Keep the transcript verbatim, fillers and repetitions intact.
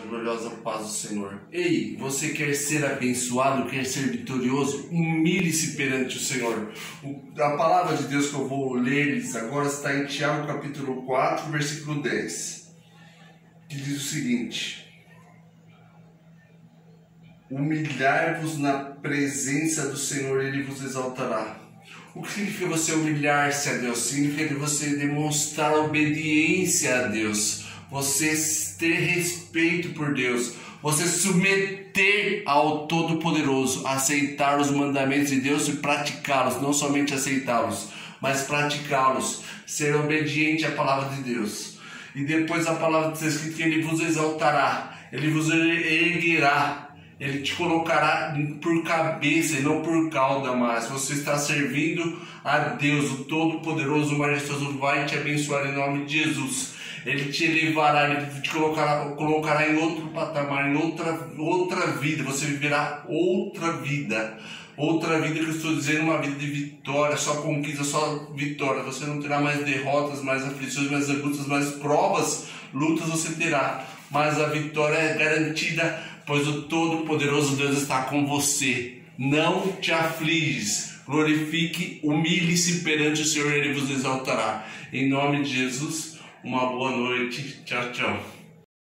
a gloriosa paz do Senhor. Ei, você quer ser abençoado, quer ser vitorioso? Humilhe-se perante o Senhor. O, a palavra de Deus que eu vou ler-lhes agora está em Tiago capítulo quatro, versículo dez, que diz o seguinte: humilhar-vos na presença do Senhor, Ele vos exaltará. O que significa você humilhar-se a Deus? Significa você demonstrar obediência a Deus, você ter respeito por Deus, você submeter ao Todo-Poderoso, aceitar os mandamentos de Deus e praticá-los, não somente aceitá-los, mas praticá-los, ser obediente à palavra de Deus. E depois a palavra está escrita que Ele vos exaltará, Ele vos erguerá, Ele te colocará por cabeça e não por cauda mais. Você está servindo a Deus, o Todo-Poderoso, o Majestoso, vai te abençoar em nome de Jesus. Ele te elevará, Ele te colocará, colocará em outro patamar, em outra, outra vida. Você viverá outra vida. Outra vida que eu estou dizendo, uma vida de vitória, só conquista, só vitória. Você não terá mais derrotas, mais aflições, mais angústias, mais provas, lutas você terá. Mas a vitória é garantida, pois o Todo-Poderoso Deus está com você. Não te afliges, glorifique, humilhe-se perante o Senhor, Ele vos exaltará. Em nome de Jesus, uma boa noite. Tchau, tchau.